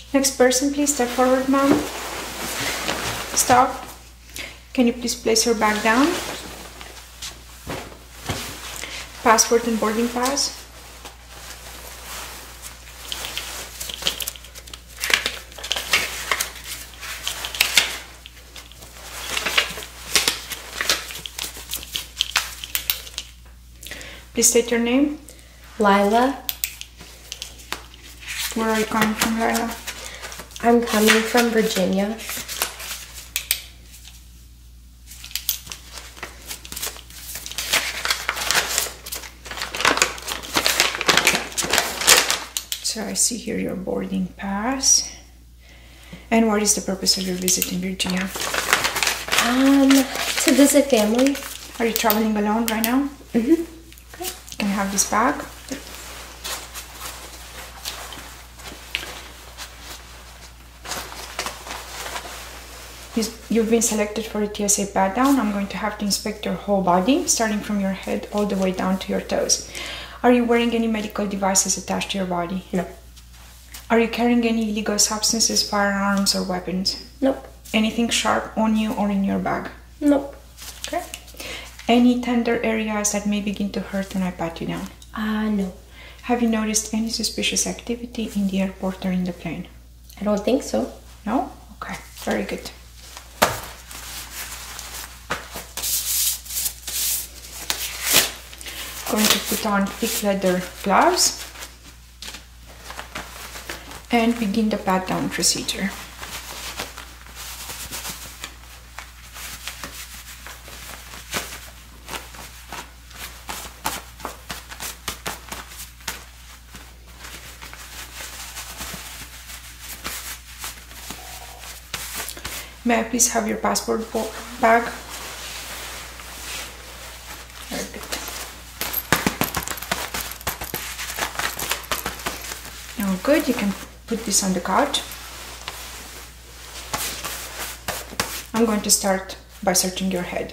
Next person, please step forward, ma'am. Stop. Can you please place your bag down? Passport and boarding pass. Please state your name. Lila. Where are you coming from, Lila? I'm coming from Virginia. So I see here your boarding pass. And what is the purpose of your visit in Virginia? To visit family. Are you traveling alone right now? Mm-hmm. Okay. Can I have this bag? You've been selected for a TSA pat down. I'm going to have to inspect your whole body, starting from your head all the way down to your toes. Are you wearing any medical devices attached to your body? No. Are you carrying any illegal substances, firearms, or weapons? Nope. Anything sharp on you or in your bag? Nope. Okay. Any tender areas that may begin to hurt when I pat you down? No. Have you noticed any suspicious activity in the airport or in the plane? I don't think so. No? Okay, very good. Going to put on thick leather gloves and begin the pat down procedure. May I please have your passport bag? Very good. Now good, you can put this on the couch. I'm going to start by searching your head.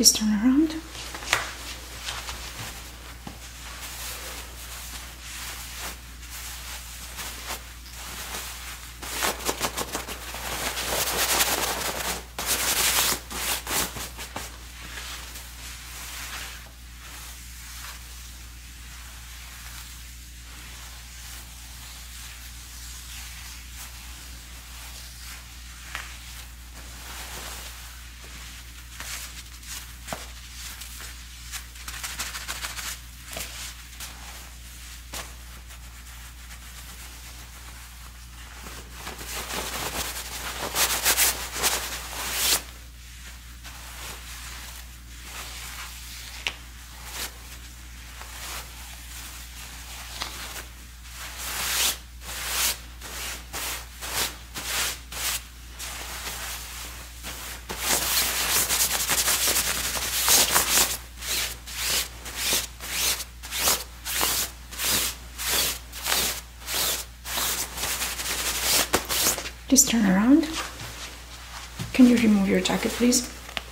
Please turn around. Please turn around. Can you remove your jacket, please?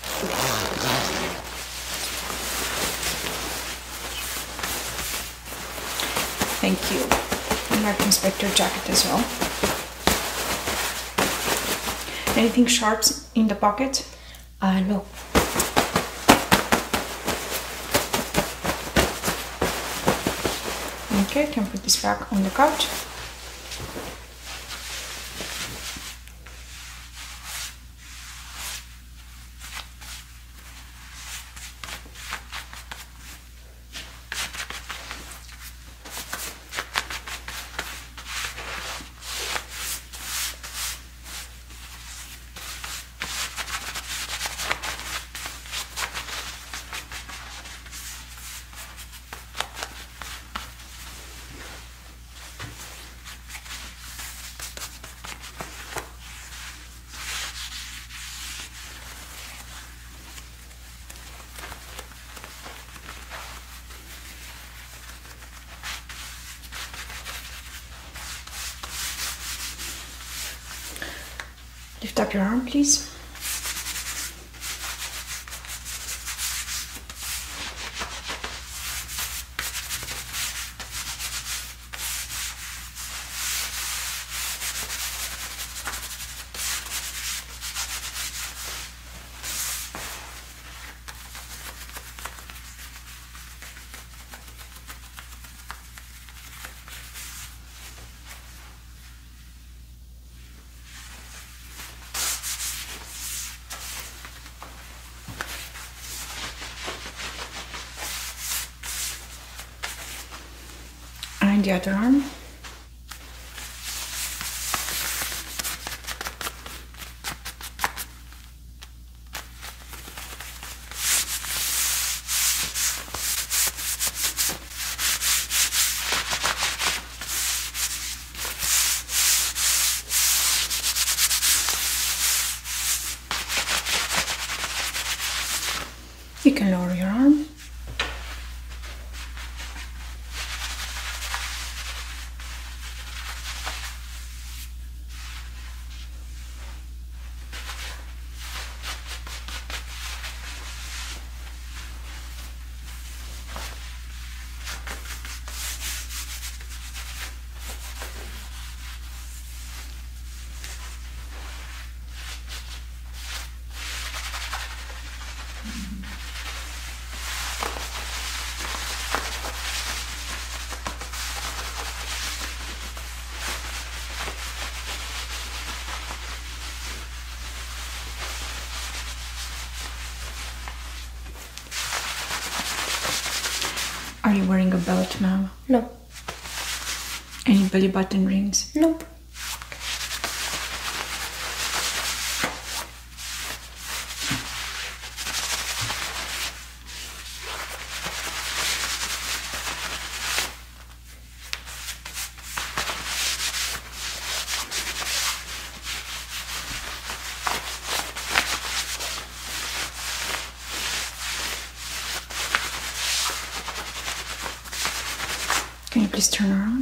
Thank you. I'd like to inspect your jacket as well. Anything sharp in the pocket? No. Okay, can put this back on the couch. Lift up your arm, please. And the other arm. You can lower your arm. Are you wearing a belt, ma'am? No. Any belly button rings? Nope. Can you please turn around?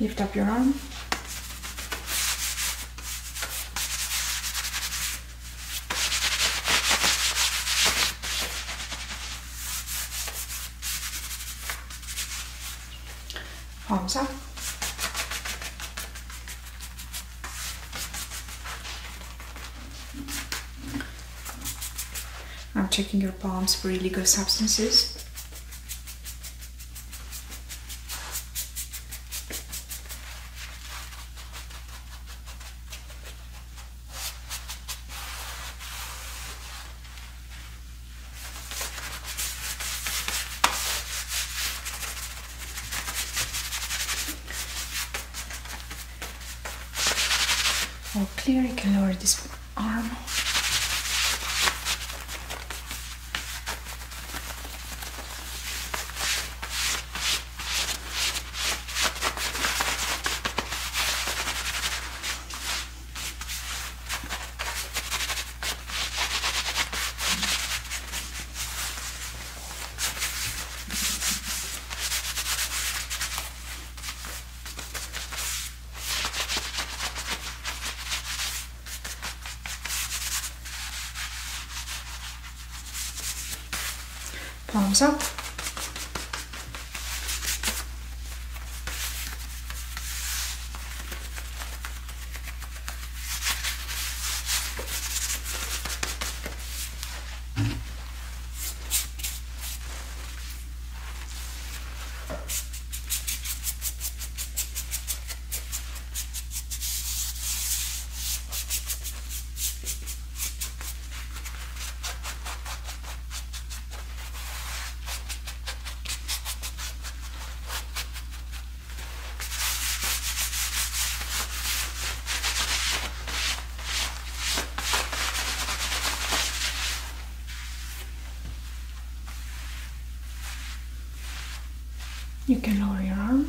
Lift up your arm. Palms up. I'm checking your palms for illegal substances. All clear, you can lower this arm. Palms up. You can lower your arm.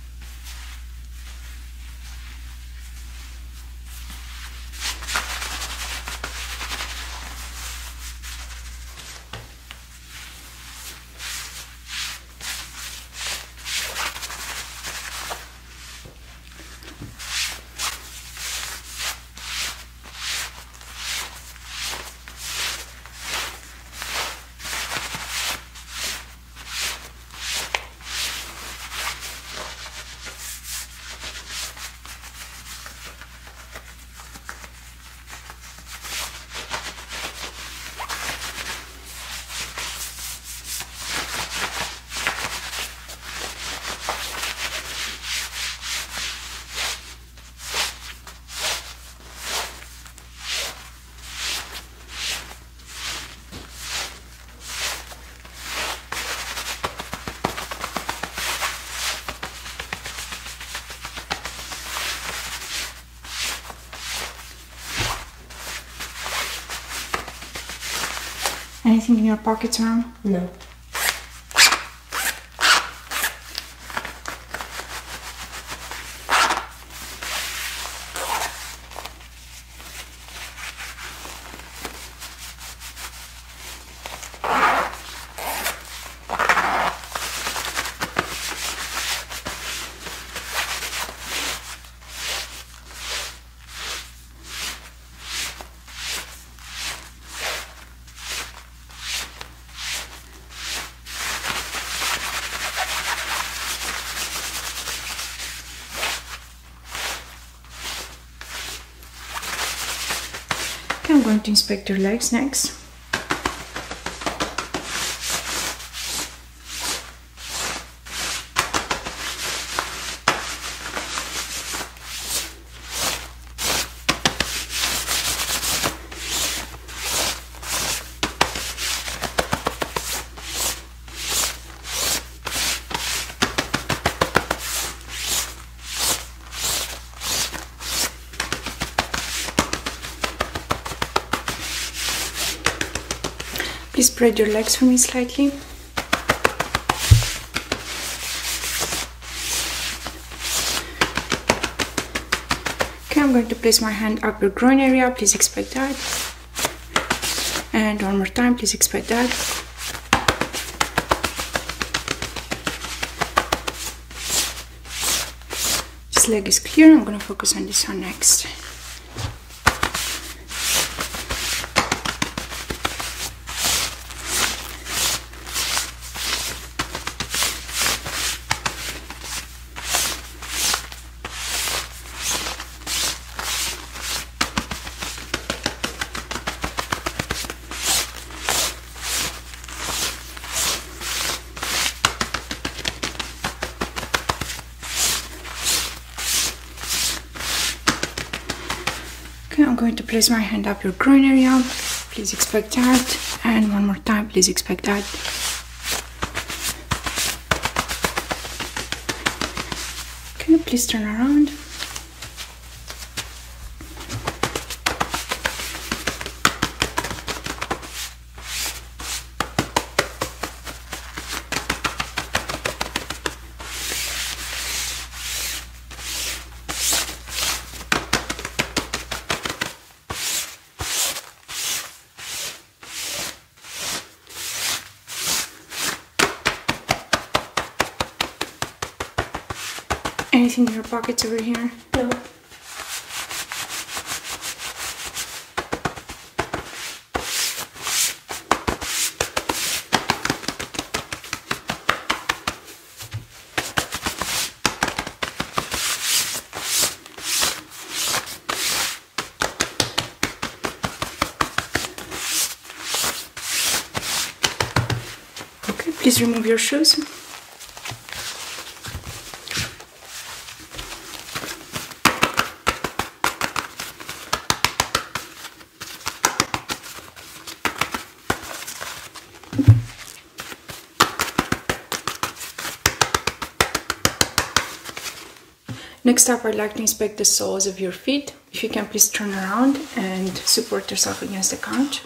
Anything in your pockets, ma'am? No. Okay, I'm going to inspect your legs next. Please spread your legs for me slightly. Okay, I'm going to place my hand up your groin area. Please expect that. And one more time, please expect that. This leg is clear. I'm going to focus on this one next. Okay, I'm going to place my hand up your groin area. Please expect that. And one more time, please expect that. Okay, please turn around. Anything in your pockets over here? No. Okay, please remove your shoes. Next up, I'd like to inspect the soles of your feet. If you can, please turn around and support yourself against the couch.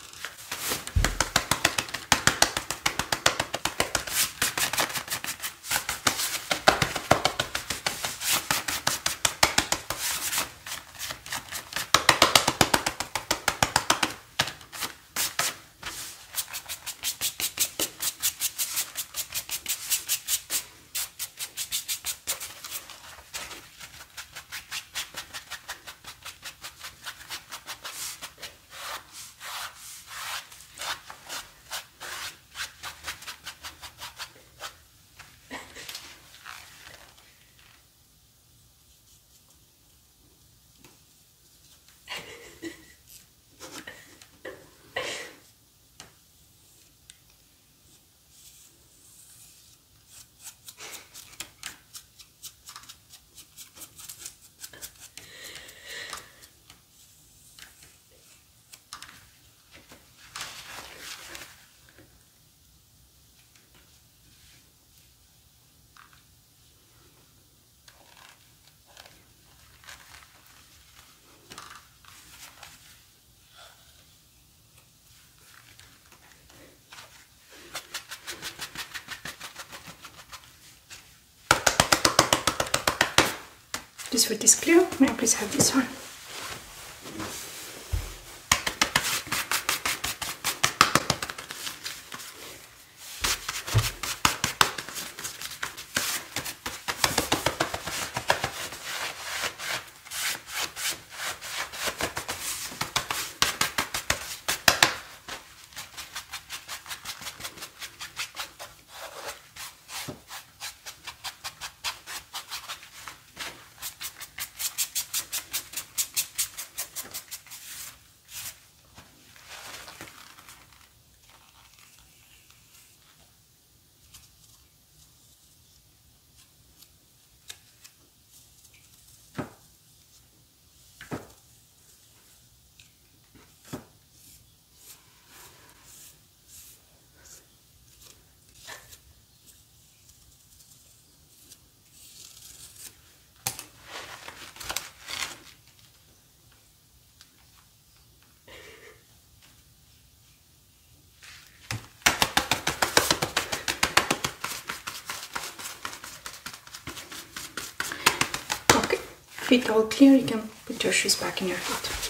This foot is clear. May I please have this one? Feet all clear, you can put your shoes back in your feet.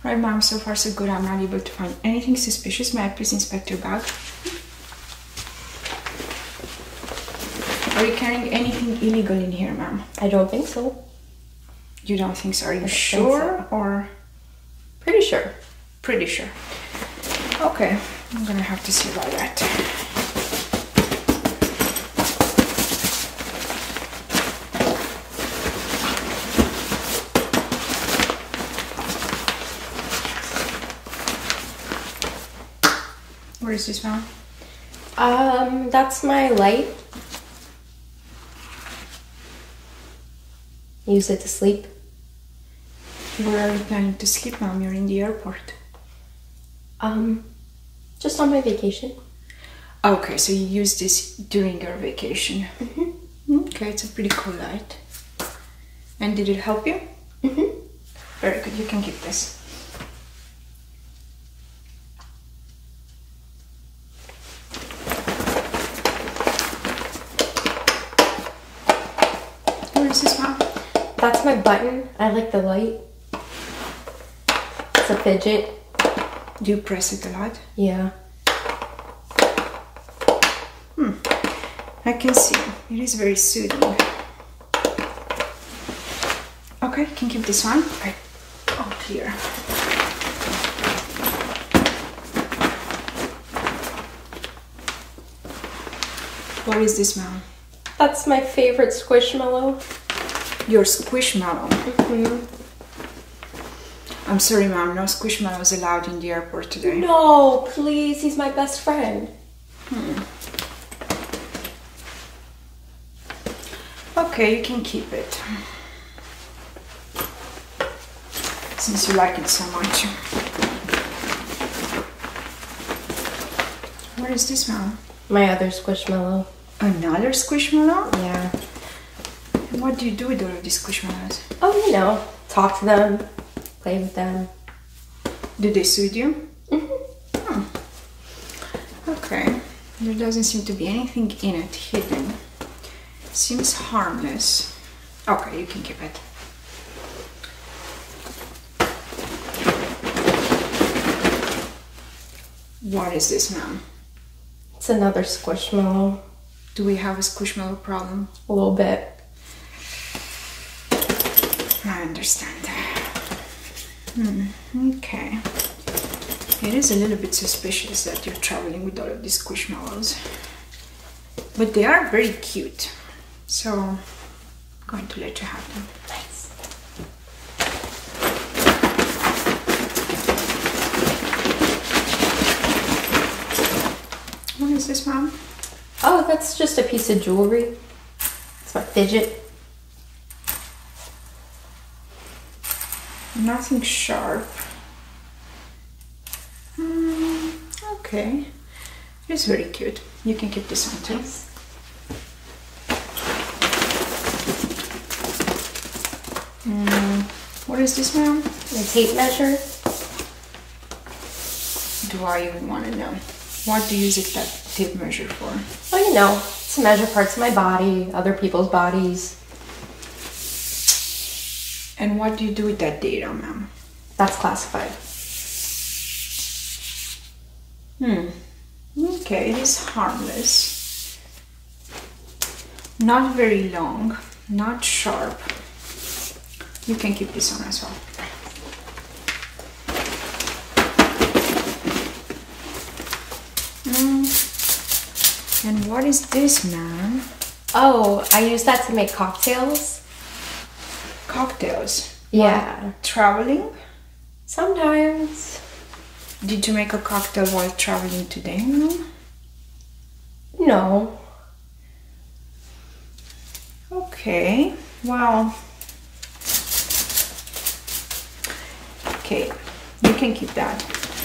Right, ma'am, so far so good. I'm not able to find anything suspicious. May I please inspect your bag? Are you carrying anything illegal in here, ma'am? I don't think so. You don't think so? Are you I sure think so. or? Pretty sure. Pretty sure. Okay, I'm gonna have to see about that. Where is this from? That's my light. Use it to sleep. Where are you planning to sleep, ma'am? You're in the airport. Just on my vacation. Okay, so you use this during your vacation. Okay, it's a pretty cool light. And did it help you? Very good, you can keep this. What is this, ma'am? That's my button. I like the light. It's a fidget. Do you press it a lot? Yeah. I can see. It is very soothing. Okay, can keep this one. Right. All clear. What is this, ma'am? That's my favorite Squishmallow. Your Squishmallow. I'm sorry, ma'am. No Squishmallows allowed in the airport today. No, please. He's my best friend. Okay, you can keep it. Since you like it so much. What is this, ma'am? My other Squishmallow. Another Squishmallow? Yeah. And what do you do with all of these Squishmallows? Oh, you know, talk to them, play with them. Do they soothe you? Okay. There doesn't seem to be anything in it hidden. Seems harmless. Okay, you can keep it. What is this, ma'am? It's another Squishmallow. Do we have a Squishmallow problem? A little bit. I understand. Okay. It is a little bit suspicious that you're traveling with all of these Squishmallows. But they are very cute. So, I'm going to let you have them. Nice. What is this, ma'am? Oh, that's just a piece of jewelry. It's my fidget. Nothing sharp. Okay. It's very cute. You can keep this one too. What is this, ma'am? My tape measure. Do I even want to know? What do you use that tape measure for? Well, you know, to measure parts of my body, other people's bodies. And what do you do with that data, ma'am? That's classified. Okay, it is harmless. Not very long, not sharp. You can keep this on as well. And what is this, ma'am? Oh, I use that to make cocktails. Cocktails? Yeah. Traveling? Sometimes. Did you make a cocktail while traveling today, ma'am? No. Okay, well. Okay, you can keep that.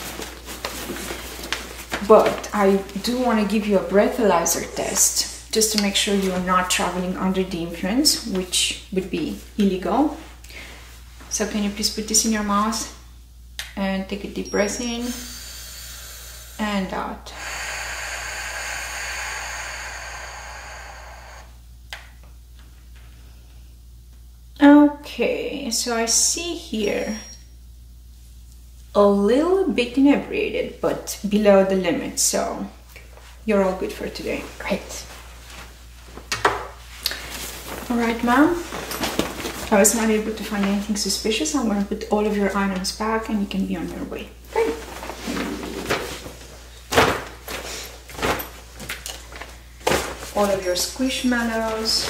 But I do want to give you a breathalyzer test just to make sure you are not traveling under the influence, which would be illegal. So can you please put this in your mouth and take a deep breath in and out. Okay, so I see here a little bit inebriated, but below the limit, so you're all good for today. Great. All right, ma'am. I was not able to find anything suspicious. I'm going to put all of your items back and you can be on your way. Great. All of your squishmallows,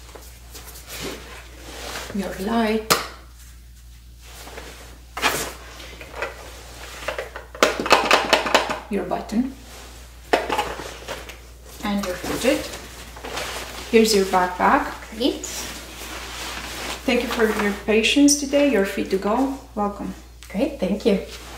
your light, your button, and your fidget. Here's your backpack. Great. Thank you for your patience today. You're free to go. Welcome. Great, thank you.